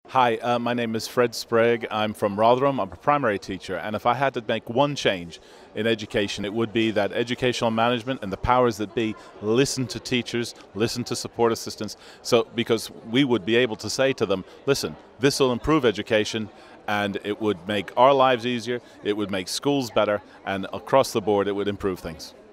Hi, my name is Fred Sprague. I'm from Rotherham. I'm a primary teacher, and if I had to make one change in education, it would be that educational management and the powers that be listen to teachers, listen to support assistants, because we would be able to say to them, listen, this will improve education, and it would make our lives easier, it would make schools better, and across the board it would improve things.